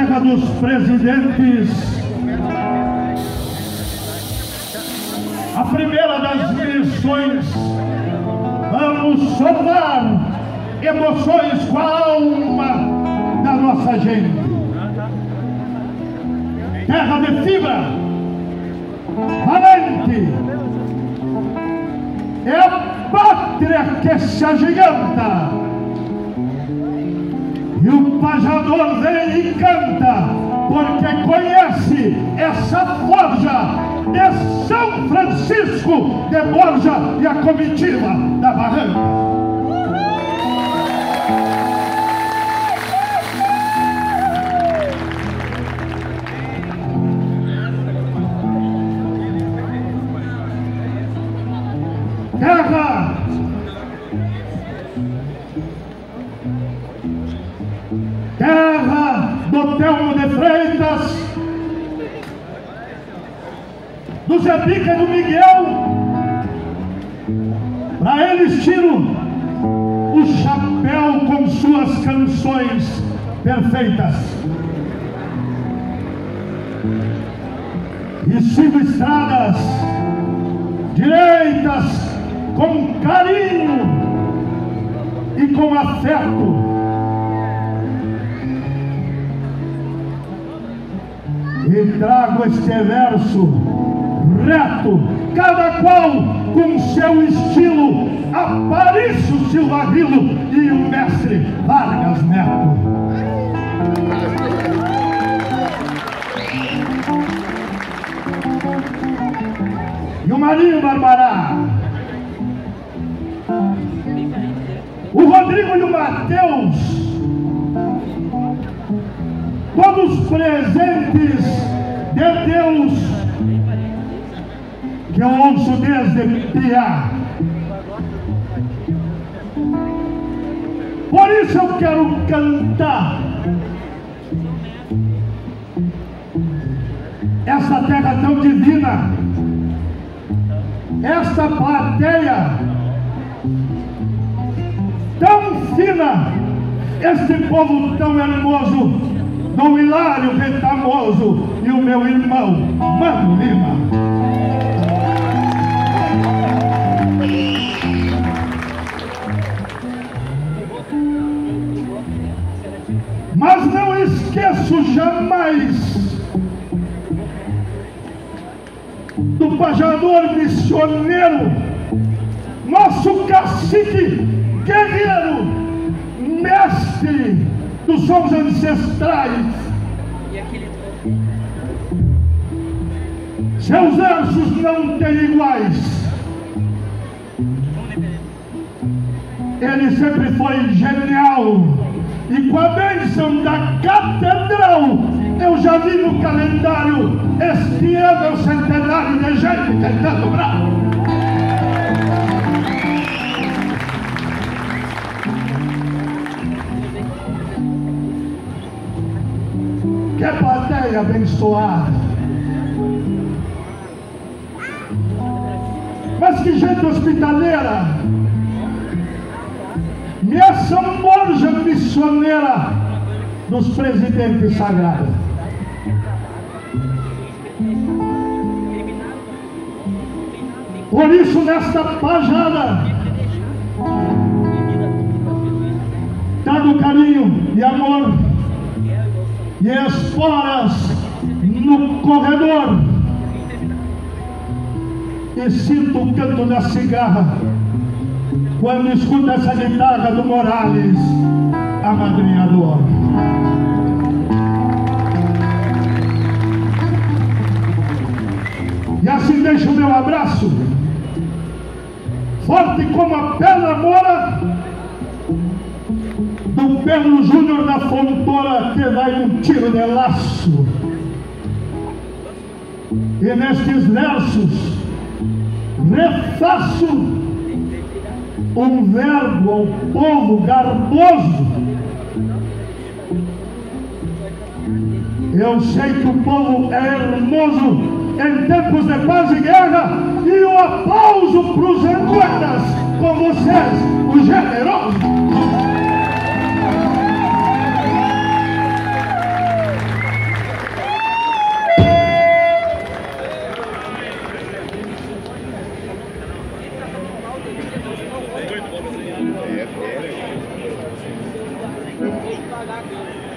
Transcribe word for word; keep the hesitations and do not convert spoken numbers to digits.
terra dos presidentes, a primeira das missões, vamos somar emoções com a alma da nossa gente. Terra de fibra, valente, é a pátria que se agiganta, e o pajador vem e canta, porque conhece essa forja de São Francisco de Borja e a comitiva da Barranca. Terra Terra do Telmo de Freitas, do Zé Bica e do Miguel. Para eles tiro o chapéu com suas canções perfeitas e sigo estradas direitas com carinho e com afeto. E trago este verso reto, cada qual com seu estilo, Aparício Silva Grilo e o mestre Vargas Neto. E o Marinho Barbará, o Rodrigo e o Mateus, todos presentes de Deus, que eu ouço desde piá. Por isso eu quero cantar essa terra tão divina, esta plateia tão fina, este povo tão hermoso, Dom Hilário Retamoso e o meu irmão Mano Lima. Mas não esqueço jamais do pajador missioneiro, nosso cacique guerreiro, mestre dos sons ancestrais. Seus versos não têm iguais. Ele sempre foi genial, e com a bênção da catedral eu já vi no calendário este ano é o centenário de gente cantando bravo. Que plateia abençoada! Mas que gente hospitaleira! E essa Borja missioneira dos presidentes sagrados. Por isso, nesta pajada, trago carinho e amor e esporas no corredor, e sinto o canto da cigarra quando escuto essa guitarra do Morales, amadrinhador. E assim deixo o meu abraço, forte como a pedra mora do Pedro Júnior da Fontoura, que vai num tiro de laço. E nestes versos refaço um verbo ao povo garboso. Eu sei que o povo é hermoso em tempos de paz e guerra, e o aplauso para os anguetas com vocês, os generosos. vai dar aqui.